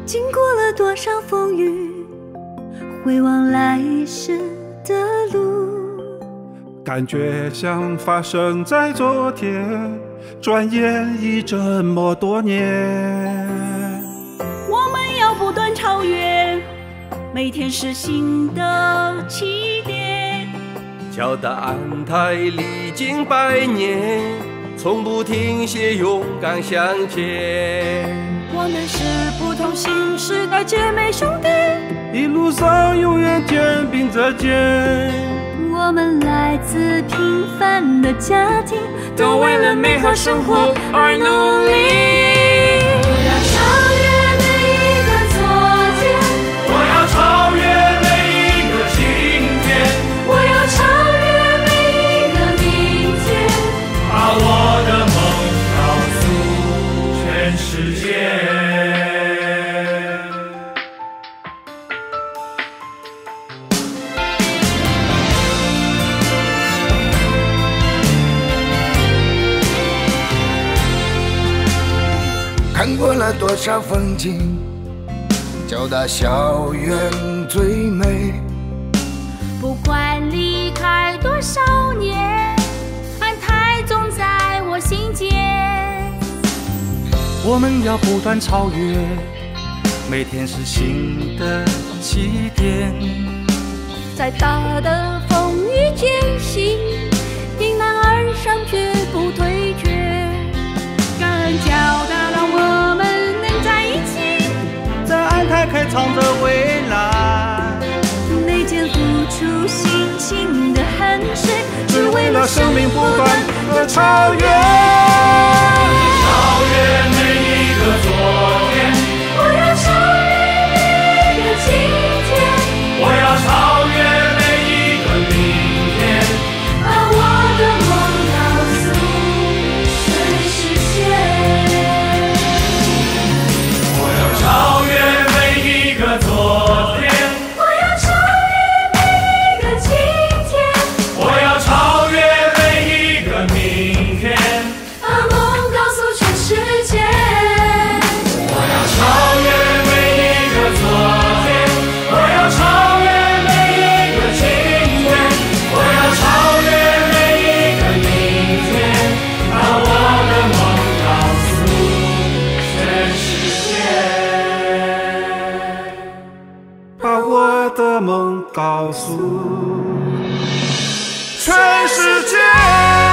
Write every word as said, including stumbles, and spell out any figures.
经过了多少风雨，回望来时的路， 感觉像发生在昨天，转眼已这么多年。 我们要不断超越，每天是新的起点。 乔达安泰历经百年，从不停歇，勇敢向前。 我们是不同新时代姐妹兄弟， 一路上永远肩并着肩。 我们来自平凡的家庭，都为了美好生活而努力。我要超越每一个昨天， 我要超越每一个今天， 我要超越每一个明天， 把我的梦告诉全世界。 看过了多少风景，交大校园最美。 不管离开多少年，安泰总在我心间。 我们要不断超越，每天是新的起点。 再大的风雨艰辛，迎难而上绝不退却。感恩交大让我们能在一起， 在安泰开创着未来。 每件付出辛勤的汗水， 只为了生命不断而超越。 超越每一个昨天， 我要超越每一个今天， 我要超越每一个明天， 把我的梦告诉全世界。 我要超越每一个昨天， 我要超越每一个今天， 我要超越每一个明天， 把梦告诉全世界。 我要超越每一个昨天，我要超越每一个今天，我要超越每一个明天，把我的梦告诉全世界， 把我的梦告诉全世界。